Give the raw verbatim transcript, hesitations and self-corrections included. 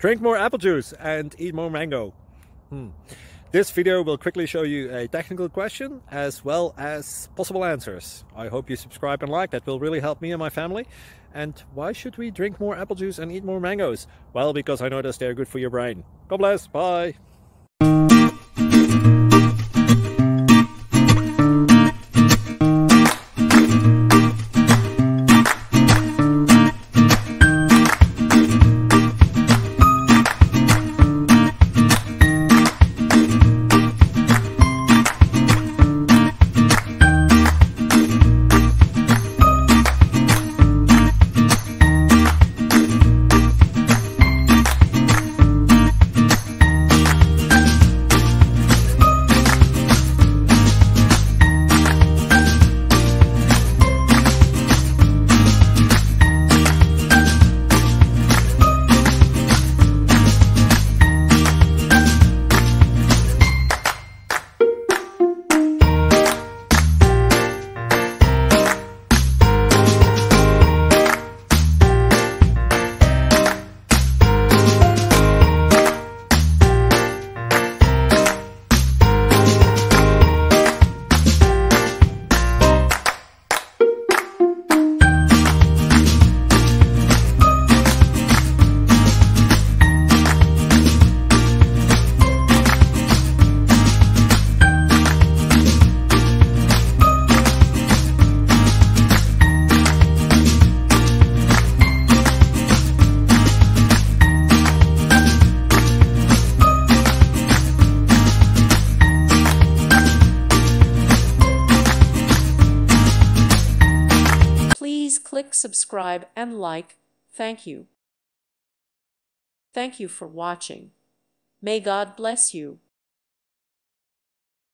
Drink more apple juice and eat more mango. Hmm. This video will quickly show you a technical question as well as possible answers. I hope you subscribe and like, that will really help me and my family. And why should we drink more apple juice and eat more mangoes? Well, because I noticed they're good for your brain. God bless, bye! Please click subscribe and like. Thank you. Thank you for watching. May God bless you.